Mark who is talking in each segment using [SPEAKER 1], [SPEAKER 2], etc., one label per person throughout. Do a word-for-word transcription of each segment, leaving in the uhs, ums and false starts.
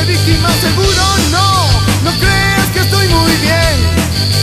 [SPEAKER 1] víctima seguro, no, no creas que estoy muy bien.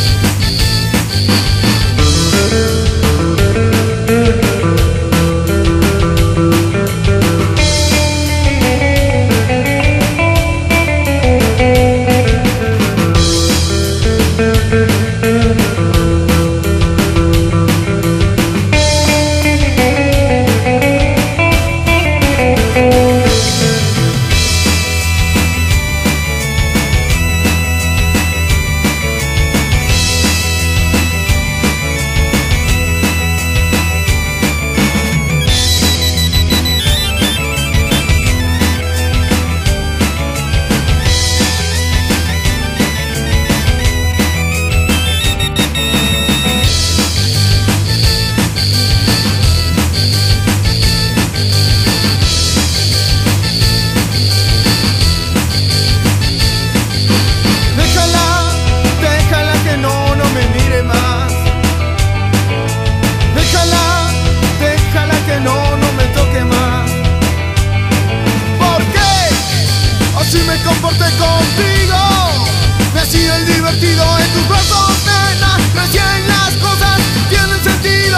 [SPEAKER 1] Comporté contigo, me hacía el divertido en tus brazos, nena. Recién las cosas tienen sentido.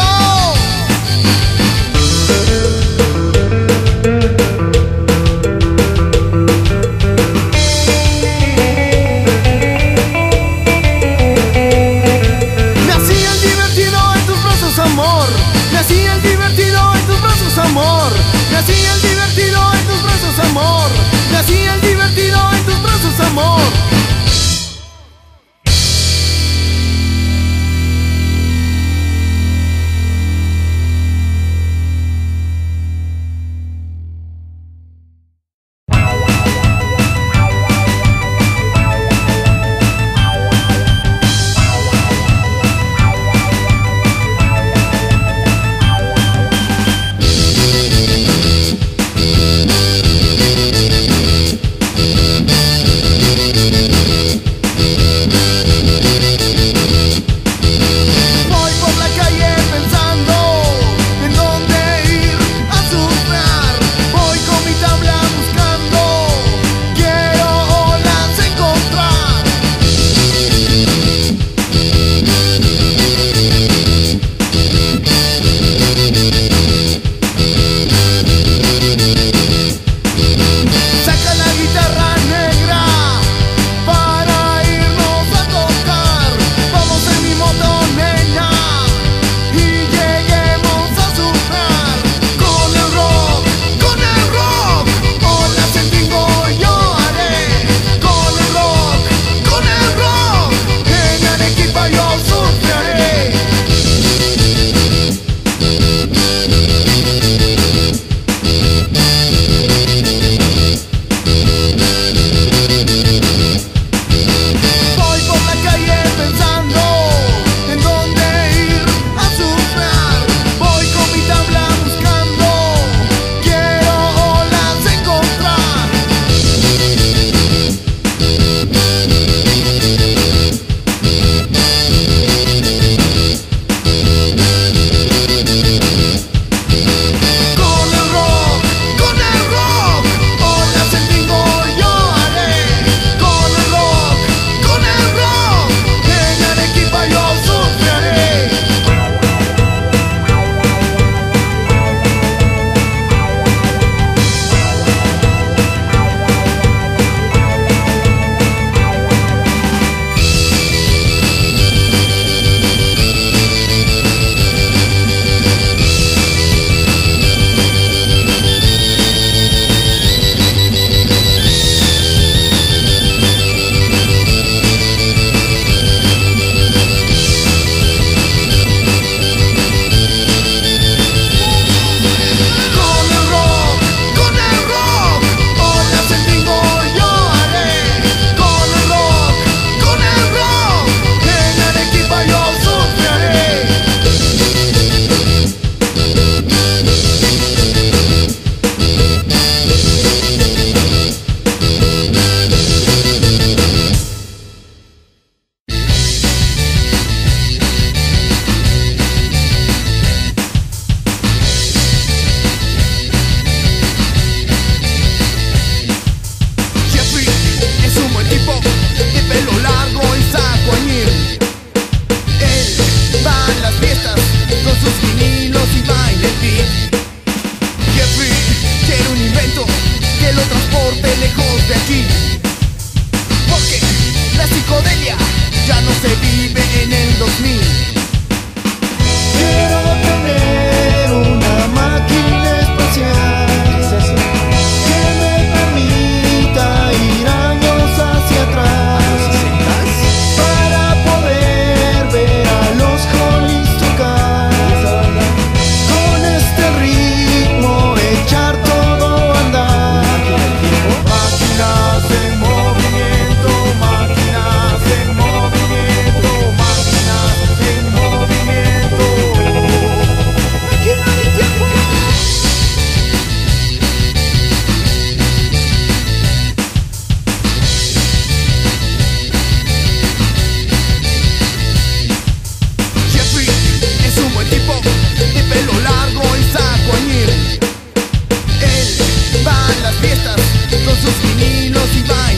[SPEAKER 1] Me hacía el divertido en tus brazos, amor. Me hacía el divertido en tus brazos, amor. Me hacía el divertido en tus brazos, amor. Me hacía el divertido en tus brazos, amor. transporte lejos de aquí, porque la psicodelia ya no se vive en el dos mil. Quiero tener una máquina espacial que me permita ir años hacia atrás, para poder ver a los Hollies tocar, con este ritmo echar todo a andar. Máquinas en movimiento, máquinas en movimiento, máquinas en movimiento. Aquí no hay tiempo. Jeffrey es un buen tipo, de pelo largo y saco añil. Él va a las fiestas con sus vinilos y va